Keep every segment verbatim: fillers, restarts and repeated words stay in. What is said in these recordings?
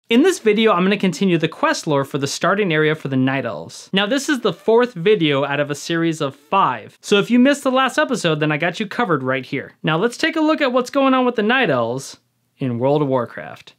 In this video, I'm going to continue the quest lore for the starting area for the Night Elves. Now, this is the fourth video out of a series of five, so if you missed the last episode, then I got you covered right here. Now, let's take a look at what's going on with the Night Elves in World of Warcraft.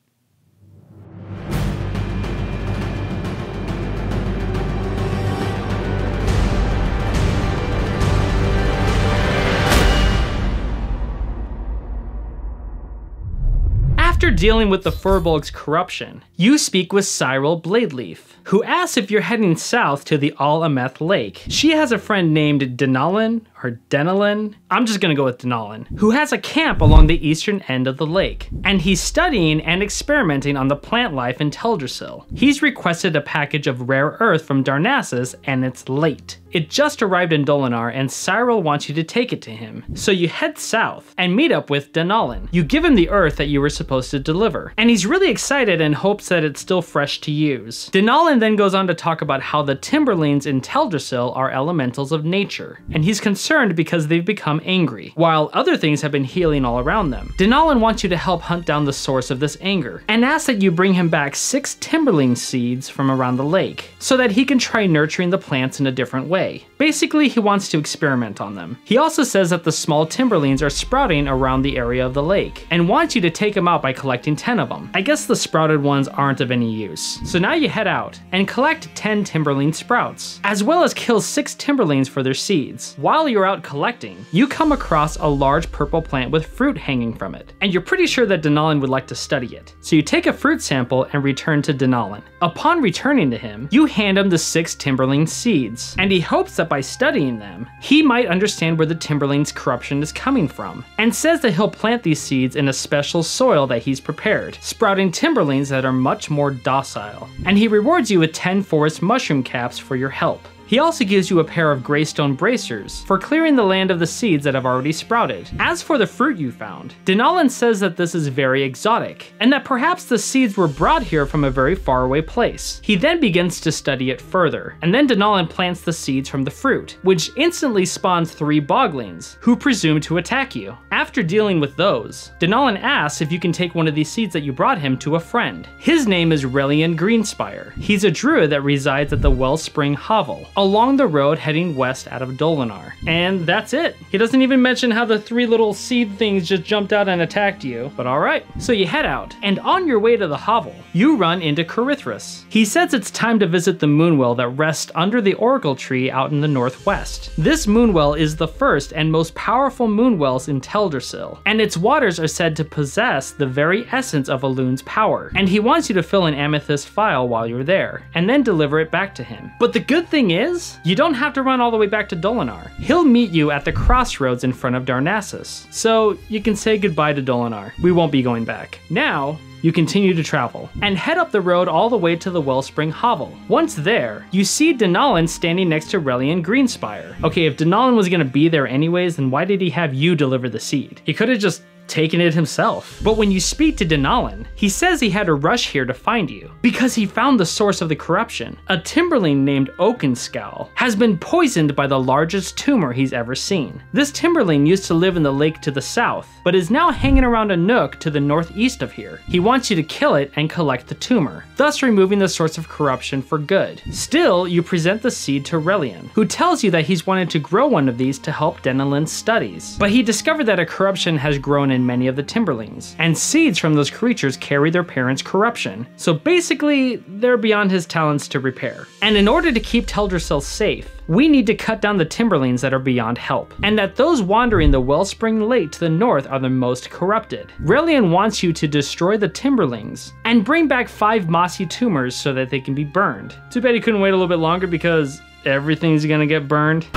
After dealing with the Furbolg's corruption, you speak with Cyril Bladeleaf, who asks if you're heading south to the Al-Ameth Lake. She has a friend named Denalin, or Denalin, I'm just gonna go with Denalin, who has a camp along the eastern end of the lake, and he's studying and experimenting on the plant life in Teldrassil. He's requested a package of rare earth from Darnassus, and it's late. It just arrived in Dolinar, and Cyril wants you to take it to him. So you head south and meet up with Denalin. You give him the earth that you were supposed to deliver, and he's really excited and hopes that it's still fresh to use. Denalin then goes on to talk about how the Timberlings in Teldrassil are elementals of nature, and he's concerned because they've become angry, while other things have been healing all around them. Denalin wants you to help hunt down the source of this anger, and asks that you bring him back six Timberling seeds from around the lake, so that he can try nurturing the plants in a different way. Basically, he wants to experiment on them. He also says that the small Timberlings are sprouting around the area of the lake, and wants you to take them out by collecting ten of them. I guess the sprouted ones aren't of any use. So now you head out and collect ten Timberling sprouts, as well as kill six Timberlings for their seeds. While you're out collecting, you come across a large purple plant with fruit hanging from it, and you're pretty sure that Denalin would like to study it. So you take a fruit sample and return to Denalin. Upon returning to him, you hand him the six Timberling seeds, and he hopes that by studying them, he might understand where the Timberling's corruption is coming from, and says that he'll plant these seeds in a special soil that he's prepared, sprouting Timberlings that are much more docile. And he rewards you with ten forest mushroom caps for your help. He also gives you a pair of greystone bracers for clearing the land of the seeds that have already sprouted. As for the fruit you found, Denalin says that this is very exotic, and that perhaps the seeds were brought here from a very faraway place. He then begins to study it further, and then Denalin plants the seeds from the fruit, which instantly spawns three boglings, who presume to attack you. After dealing with those, Denalin asks if you can take one of these seeds that you brought him to a friend. His name is Relian Greenspire. He's a druid that resides at the Wellspring Hovel, along the road heading west out of Dolinar. And that's it. He doesn't even mention how the three little seed things just jumped out and attacked you, but alright. So you head out, and on your way to the hovel, you run into Corythris. He says it's time to visit the moonwell that rests under the Oracle Tree out in the northwest. This moonwell is the first and most powerful moonwells in Teldrassil, and its waters are said to possess the very essence of Elun's power, and he wants you to fill an amethyst vial while you're there, and then deliver it back to him. But the good thing is, you don't have to run all the way back to Dolinar. He'll meet you at the crossroads in front of Darnassus, so you can say goodbye to Dolinar. We won't be going back. Now, you continue to travel, and head up the road all the way to the Wellspring Hovel. Once there, you see Denalin standing next to Relian Greenspire. Okay, if Denalin was gonna be there anyways, then why did he have you deliver the seed? He could've just taken it himself. But when you speak to Denalin, he says he had to rush here to find you, because he found the source of the corruption. A Timberling named Oakenscowl has been poisoned by the largest tumor he's ever seen. This Timberling used to live in the lake to the south, but is now hanging around a nook to the northeast of here. He wants you to kill it and collect the tumor, thus removing the source of corruption for good. Still, you present the seed to Relian, who tells you that he's wanted to grow one of these to help Denalin's studies. But he discovered that a corruption has grown in many of the Timberlings, and seeds from those creatures carry their parents' corruption, so basically, they're beyond his talents to repair. And in order to keep Teldrassil safe, we need to cut down the Timberlings that are beyond help, and that those wandering the Wellspring Lake to the north are the most corrupted. Relian wants you to destroy the Timberlings, and bring back five mossy tumors so that they can be burned. Too bad he couldn't wait a little bit longer because everything's gonna get burned.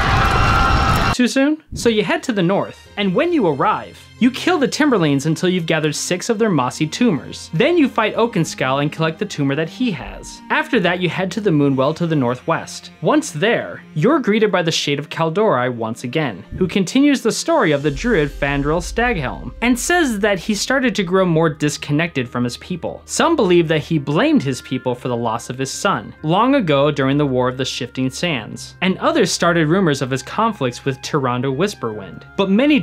Too soon? So you head to the north, and when you arrive, you kill the Timberlings until you've gathered six of their mossy tumors. Then you fight Oakenscowl and collect the tumor that he has. After that, you head to the moonwell to the northwest. Once there, you're greeted by the Shade of Kaldori once again, who continues the story of the druid Fandral Staghelm, and says that he started to grow more disconnected from his people. Some believe that he blamed his people for the loss of his son, long ago during the War of the Shifting Sands, and others started rumors of his conflicts with Tyrande Whisperwind. But many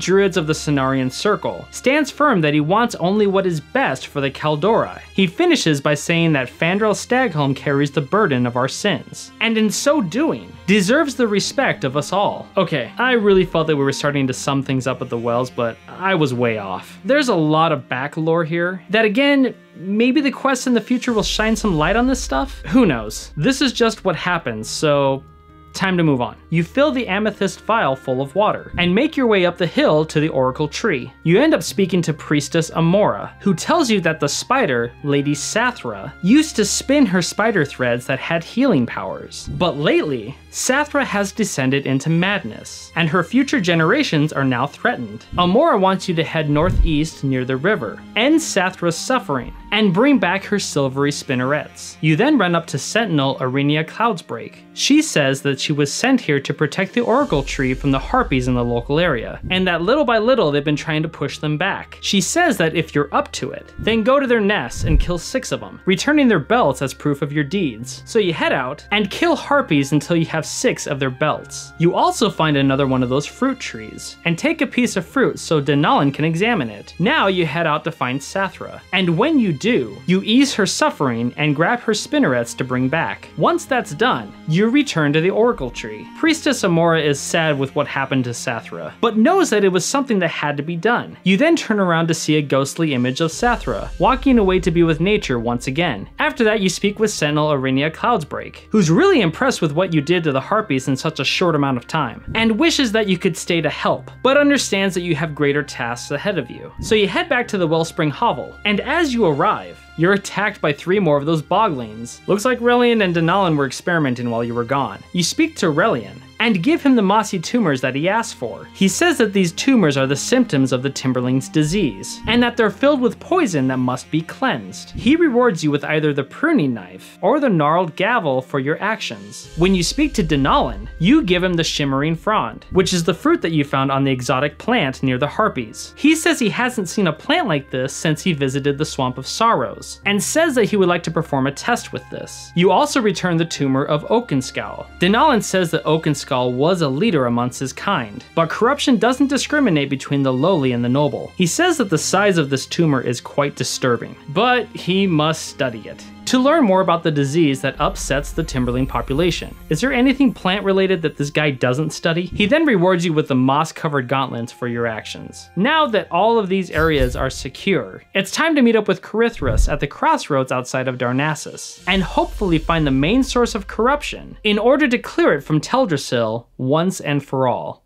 druids of the Cenarian Circle, stands firm that he wants only what is best for the Kaldorei. He finishes by saying that Fandral Staghelm carries the burden of our sins, and in so doing, deserves the respect of us all. Okay, I really felt that we were starting to sum things up at the Wells, but I was way off. There's a lot of back lore here that, again, maybe the quests in the future will shine some light on this stuff? Who knows? This is just what happens, so time to move on. You fill the amethyst vial full of water and make your way up the hill to the oracle tree. You end up speaking to Priestess Amora, who tells you that the spider, Lady Sathra, used to spin her spider threads that had healing powers. But lately, Sathra has descended into madness, and her future generations are now threatened. Amora wants you to head northeast near the river, end Sathra's suffering, and bring back her silvery spinnerets. You then run up to Sentinel Arenia Cloudsbreak. She says that she was sent here to protect the oracle tree from the harpies in the local area, and that little by little they've been trying to push them back. She says that if you're up to it, then go to their nests and kill six of them, returning their belts as proof of your deeds. So you head out and kill harpies until you have six of their belts. You also find another one of those fruit trees, and take a piece of fruit so Denalin can examine it. Now you head out to find Sathra, and when you do, you ease her suffering and grab her spinnerets to bring back. Once that's done, you return to the oracle tree. Priestess Amora is sad with what happened to Sathra, but knows that it was something that had to be done. You then turn around to see a ghostly image of Sathra, walking away to be with nature once again. After that, you speak with Sentinel Arenia Cloudsbreak, who's really impressed with what you did to the harpies in such a short amount of time, and wishes that you could stay to help, but understands that you have greater tasks ahead of you. So you head back to the Wellspring Hovel, and as you arrive, you're attacked by three more of those boglings. Looks like Relian and Denalin were experimenting while you were gone. You speak to Relian and give him the mossy tumors that he asked for. He says that these tumors are the symptoms of the Timberling's disease, and that they're filled with poison that must be cleansed. He rewards you with either the pruning knife or the gnarled gavel for your actions. When you speak to Denalin, you give him the shimmering frond, which is the fruit that you found on the exotic plant near the harpies. He says he hasn't seen a plant like this since he visited the Swamp of Sorrows, and says that he would like to perform a test with this. You also return the tumor of Oakenskull. Denalin says that Oakenskull was a leader amongst his kind, but corruption doesn't discriminate between the lowly and the noble. He says that the size of this tumor is quite disturbing, but he must study it to learn more about the disease that upsets the Timberling population. Is there anything plant related that this guy doesn't study? He then rewards you with the moss-covered gauntlets for your actions. Now that all of these areas are secure, it's time to meet up with Carithris at the crossroads outside of Darnassus, and hopefully find the main source of corruption in order to clear it from Teldrassil once and for all.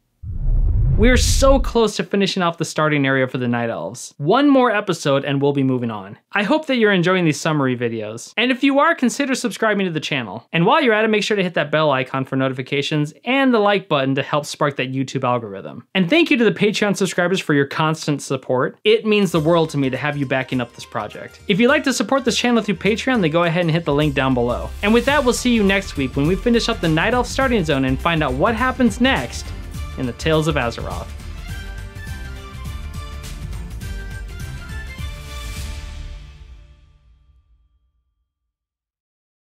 We are so close to finishing off the starting area for the Night Elves. One more episode and we'll be moving on. I hope that you're enjoying these summary videos. And if you are, consider subscribing to the channel. And while you're at it, make sure to hit that bell icon for notifications and the like button to help spark that YouTube algorithm. And thank you to the Patreon subscribers for your constant support. It means the world to me to have you backing up this project. If you'd like to support this channel through Patreon, then go ahead and hit the link down below. And with that, we'll see you next week when we finish up the Night Elf starting zone and find out what happens next in the Tales of Azeroth.